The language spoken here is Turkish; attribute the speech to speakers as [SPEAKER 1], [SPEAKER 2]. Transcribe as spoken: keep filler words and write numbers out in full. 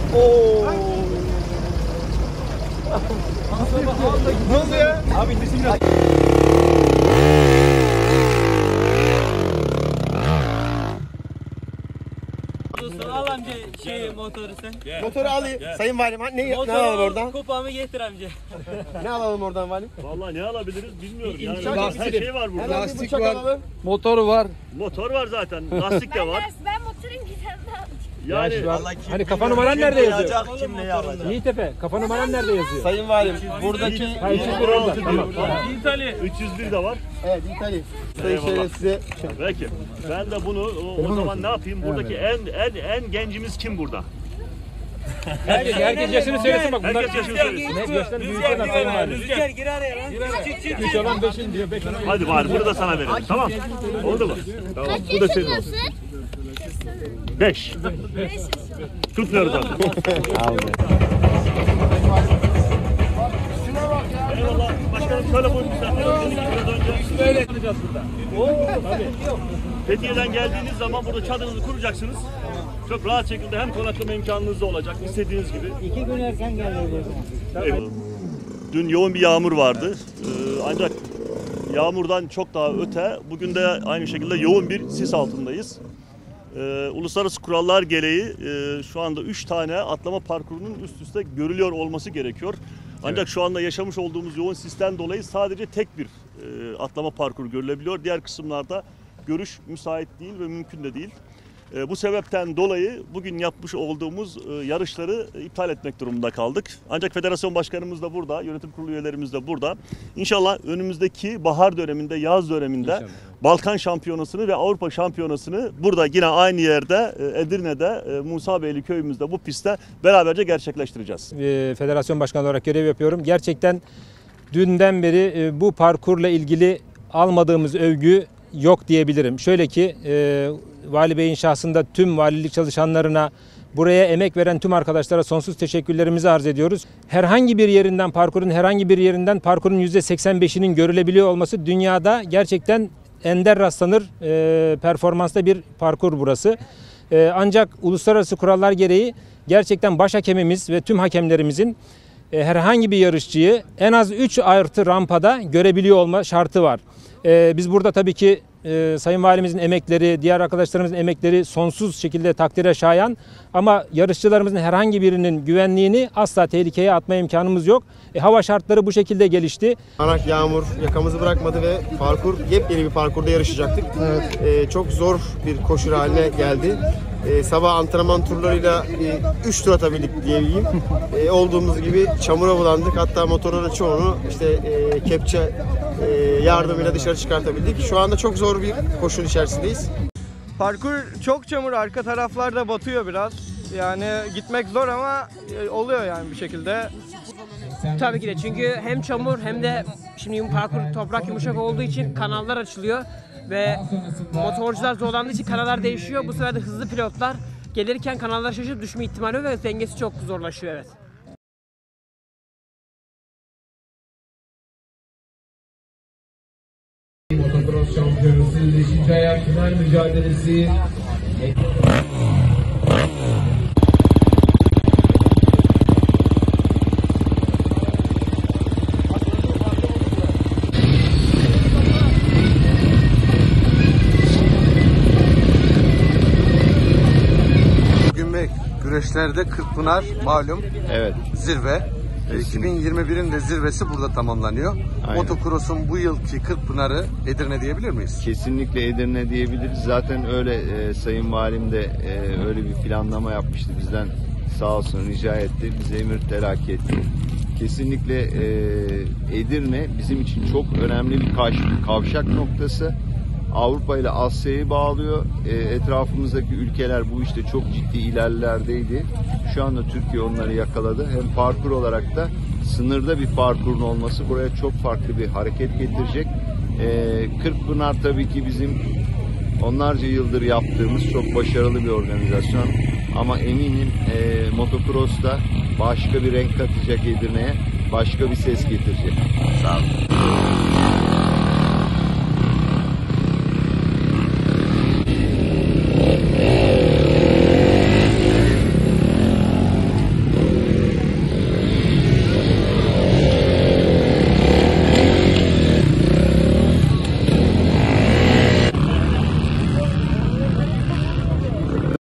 [SPEAKER 1] Oo. Ne oldu ya?
[SPEAKER 2] Abi indirsin biraz.
[SPEAKER 3] Al amca şey motoru sen.
[SPEAKER 1] Gel. Motoru alayım. Gel. Sayın Valim ne,
[SPEAKER 3] Motoru
[SPEAKER 1] ne alalım oradan?
[SPEAKER 3] Kupamı getir amca.
[SPEAKER 1] Ne alalım oradan Valim?
[SPEAKER 4] Vallahi ne alabiliriz bilmiyorum. Yani
[SPEAKER 1] lastik,
[SPEAKER 4] her şey var burada.
[SPEAKER 1] Lastik var. Alalım.
[SPEAKER 2] Motoru var.
[SPEAKER 4] Motor var zaten. Lastik de var.
[SPEAKER 5] Ben, ben motorun giderini alacağım.
[SPEAKER 4] Yani
[SPEAKER 2] Ya hani kafa numaran nerede yazıyor?
[SPEAKER 1] Kim neyi alacak?
[SPEAKER 2] Yiğitepe, kafa numaran nerede yazıyor?
[SPEAKER 1] Sayın Valim buradaki
[SPEAKER 2] Ha, üç yüz bir orada. Tamam.
[SPEAKER 4] İtalya. üç yüz bir de var.
[SPEAKER 1] Evet İtalya. Sayın
[SPEAKER 4] Eyvallah.
[SPEAKER 1] şöyle size.
[SPEAKER 4] Peki. Ben de bunu o, o zaman ne yapayım? Buradaki en en en gencimiz kim burada?
[SPEAKER 2] Herkes, herkes yaşını söylesin bak. Bunlar
[SPEAKER 4] Herkes yaşını söylesin.
[SPEAKER 2] ne yaşları büyükler sayın var.
[SPEAKER 3] Rüzgar gir araya lan.
[SPEAKER 2] üç olan beşin diyor. beş olan.
[SPEAKER 4] Hadi bari bunu da sana verelim. Tamam. Oldu mu? Tamam. Bu da senin olsun. beş. Tutmuyoruz artık. Eyvallah. Başkanım şöyle buyurun. Biraz önce.
[SPEAKER 2] Böyle yapacağız burada. Oo tabii.
[SPEAKER 4] Fethiye'den geldiğiniz zaman burada çadırınızı kuracaksınız. Çok rahat şekilde hem konaklama imkanınız da olacak istediğiniz gibi.
[SPEAKER 3] İki gün erken geldi.
[SPEAKER 4] Eyvallah. Dün yoğun bir yağmur vardı. Ee, ancak yağmurdan çok daha öte bugün de aynı şekilde yoğun bir sis altındayız. Ee, uluslararası kurallar gereği e, şu anda üç tane atlama parkurunun üst üste görülüyor olması gerekiyor. Ancak evet, şu anda yaşamış olduğumuz yoğun sisten dolayı sadece tek bir e, atlama parkuru görülebiliyor. Diğer kısımlarda görüş müsait değil ve mümkün de değil. E, bu sebepten dolayı bugün yapmış olduğumuz e, yarışları iptal etmek durumunda kaldık. Ancak federasyon başkanımız da burada, yönetim kurulu üyelerimiz de burada. İnşallah önümüzdeki bahar döneminde, yaz döneminde İnşallah. Balkan Şampiyonası'nı ve Avrupa Şampiyonası'nı burada yine aynı yerde e, Edirne'de, e, Musabeyli köyümüzde bu pistte beraberce gerçekleştireceğiz.
[SPEAKER 2] E, federasyon başkanı olarak görev yapıyorum. Gerçekten dünden beri e, bu parkurla ilgili almadığımız övgü yok diyebilirim. Şöyle ki e, Vali Bey'in şahsında tüm valilik çalışanlarına, buraya emek veren tüm arkadaşlara sonsuz teşekkürlerimizi arz ediyoruz. Herhangi bir yerinden, parkurun herhangi bir yerinden parkurun yüzde seksen beşinin görülebiliyor olması dünyada gerçekten ender rastlanır e, performansta bir parkur burası. E, ancak uluslararası kurallar gereği gerçekten baş hakemimiz ve tüm hakemlerimizin e, herhangi bir yarışçıyı en az üç artı rampada görebiliyor olma şartı var. E, biz burada tabii ki e, Sayın Valimizin emekleri, diğer arkadaşlarımızın emekleri sonsuz şekilde takdire şayan, ama yarışçılarımızın herhangi birinin güvenliğini asla tehlikeye atma imkanımız yok. E, hava şartları bu şekilde gelişti.
[SPEAKER 1] Anak yağmur yakamızı bırakmadı ve parkur yepyeni bir parkurda yarışacaktık. Evet. E, çok zor bir koşu haline geldi. E, sabah antrenman turlarıyla üç e, tur atabildik diyebileyim. E, olduğumuz gibi çamura bulandık. Hatta motorların çoğunu işte e, kepçe e, yardımıyla dışarı çıkartabildik. Şu anda çok zor bir koşun içerisindeyiz.
[SPEAKER 6] Parkur çok çamur, arka taraflarda batıyor biraz. Yani gitmek zor ama oluyor yani bir şekilde.
[SPEAKER 7] Tabii ki de, çünkü hem çamur hem de şimdi parkur toprak yumuşak olduğu için kanallar açılıyor ve motorcular zorlandığı için kanallar değişiyor. Bu sefer de hızlı pilotlar gelirken kanallar şaşırıp düşme ihtimali ve dengesi çok zorlaşıyor, evet.
[SPEAKER 8] Motocross şampiyonası beşinci ayak final mücadelesi.
[SPEAKER 9] Bugün ve güreşlerde Kırkpınar malum, evet, zirve. iki bin yirmi birin de zirvesi burada tamamlanıyor. Motocross'un bu yılki Kırkpınar'ı Edirne diyebilir miyiz?
[SPEAKER 10] Kesinlikle Edirne diyebiliriz. Zaten öyle e, Sayın Valim de e, öyle bir planlama yapmıştı. Bizden sağ olsun rica etti. Bize emir telakki etti. Kesinlikle e, Edirne bizim için çok önemli bir kavşak noktası. Avrupa ile Asya'yı bağlıyor. E, etrafımızdaki ülkeler bu işte çok ciddi ilerlerdeydi. Şu anda Türkiye onları yakaladı. Hem parkur olarak da sınırda bir parkurun olması buraya çok farklı bir hareket getirecek. E, Kırkpınar tabii ki bizim onlarca yıldır yaptığımız çok başarılı bir organizasyon. Ama eminim e, motocross'ta başka bir renk katacak Edirne'ye, başka bir ses getirecek. Sağ olun.